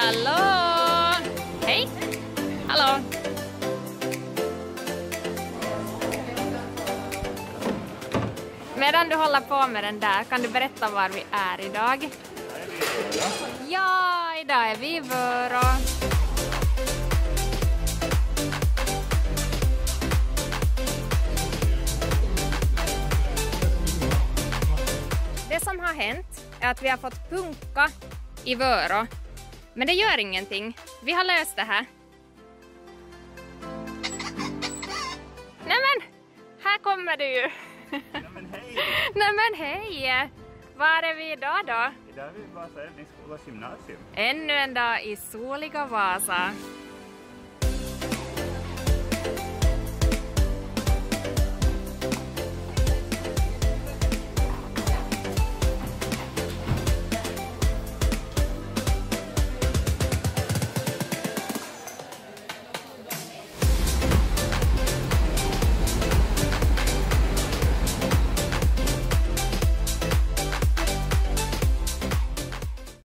Hallå! Hej! Hallå! Medan du håller på med den där, kan du berätta var vi är idag? Ja, idag är vi i Vörå. Det som har hänt är att vi har fått punka i Vörå. Men det gör ingenting. Vi har löst det här. Nämen, här kommer du ju. Nämen hej! Nämen hej! Var är vi idag då? Idag är vi i Vasa Räddningsskolas gymnasium. Ännu en dag i soliga Vasa.